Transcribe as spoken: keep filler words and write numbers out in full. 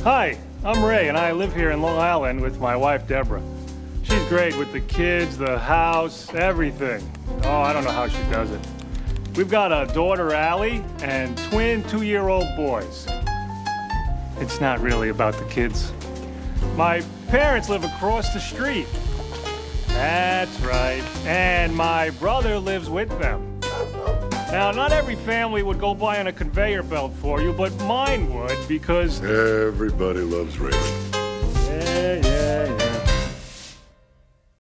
Hi, I'm Ray, and I live here in Long Island with my wife, Deborah. She's great with the kids, the house, everything. Oh, I don't know how she does it. We've got a daughter, Allie, and twin two-year-old boys. It's not really about the kids. My parents live across the street. That's right. And my brother lives with them. Now, not every family would go by on a conveyor belt for you, but mine would because... Everybody loves Raymond. Yeah, yeah,